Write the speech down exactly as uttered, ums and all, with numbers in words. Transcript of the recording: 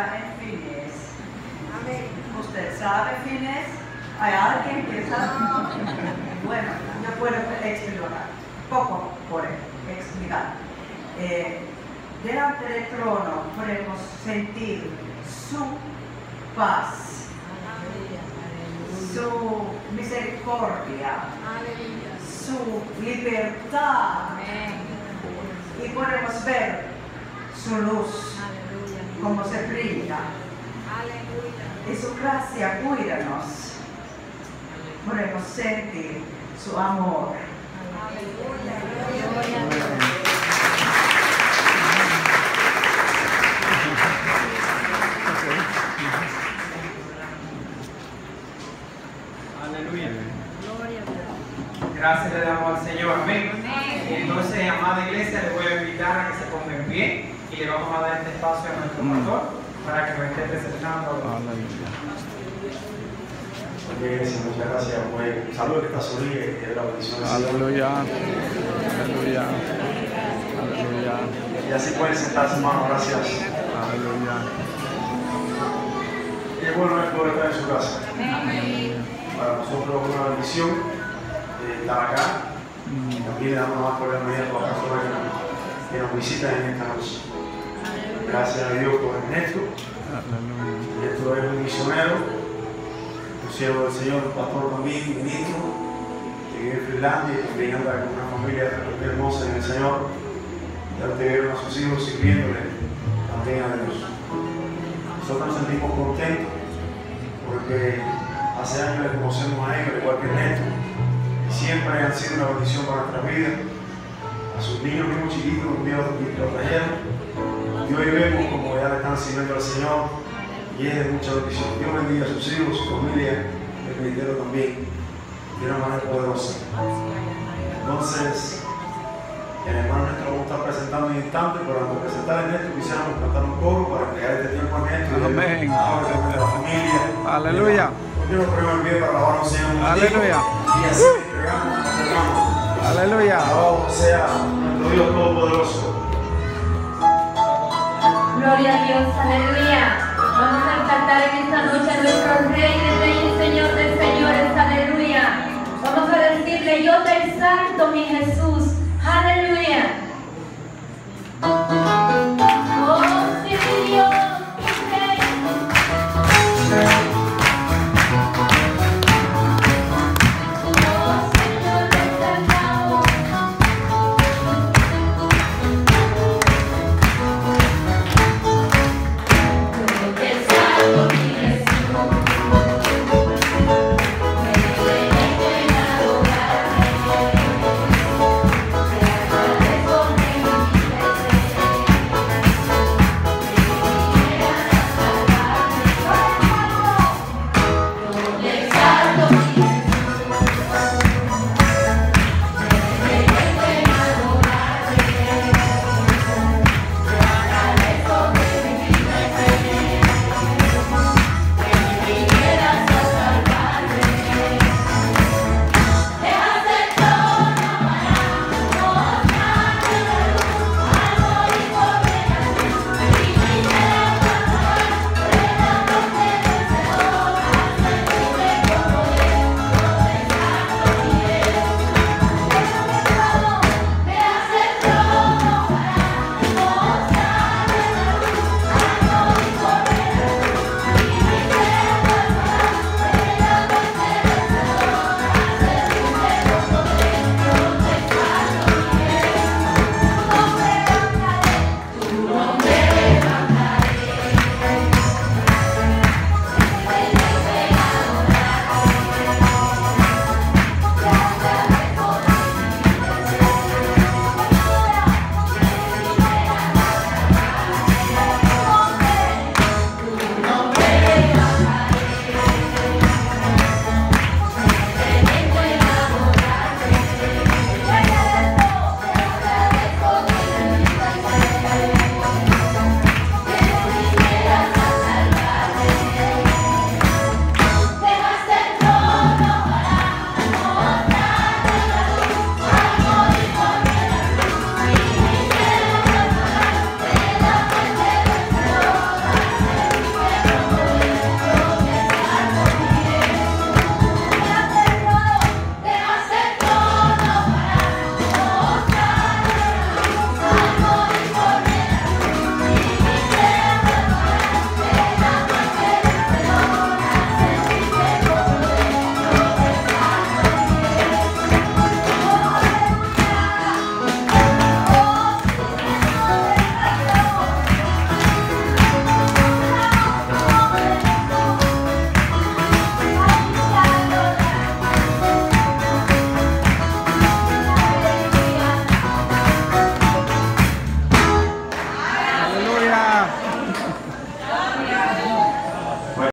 iglesia en Fines. ¿Usted sabe Fines? ¿Hay alguien que sabe? Bueno, yo puedo explicar, poco por explicar. Eh, delante del trono podemos sentir su paz, su misericordia, su libertad. Y podemos ver su luz, como se brilla. Y su gracia cuídanos. Podemos sentir su amor. Aleluya. Gracias le damos al Señor. Amén. Entonces, amada iglesia, les voy a invitar a que se pongan en pie y le vamos a dar este espacio a nuestro pastor para que nos esté presentando. Iglesia, muchas gracias. Pues, saludos que está sobre y que la bendición del Señor. Aleluya. Aleluya. Aleluya. Y así pueden sentarse, hermano. Gracias. Aleluya. Y es bueno poder estar en su casa. Para nosotros es una bendición eh, estar acá. Y también le damos más por la medida a todas las personas que nos, que nos visitan en esta noche. Gracias a Dios por Ernesto. Ernesto es un misionero. Siervo del Señor, un pastor también, ministro, que vive en Finlandia y también anda con una familia hermosa en el Señor. Ya ustedes vieron a sus hijos sirviéndole también a Dios. Nosotros nos sentimos contentos porque hace años les conocemos a ellos, igual que Ernesto, y siempre han sido una bendición para nuestra vida. A sus niños mismos chiquitos, un día los trajeron, y hoy vemos como ya le están sirviendo al Señor. Y es de mucha bendición. Dios bendiga a sus hijos, su familia, el ministerio también, de una manera poderosa. Entonces, el hermano Néstor lo vamos a estar presentando en instante, pero antes de presentar a Néstor, quisiéramos cantar un coro para entregar este tiempo a Néstor. Amén. A la familia. Aleluya. Yo nos ponemos en pie para alabar al Señor. Aleluya. Y así entregamos a nuestro hermano. Aleluya. Alabado sea nuestro Dios Todopoderoso. Gloria a Dios, aleluya. Vamos a exaltar en esta noche a nuestro Rey de Reyes, Señor de Señores, aleluya. Vamos a decirle, yo te exalto, mi Jesús, aleluya. Oh, sí, Dios, Rey. Oh, Señor, te exaltamos. Yo te exalto, mi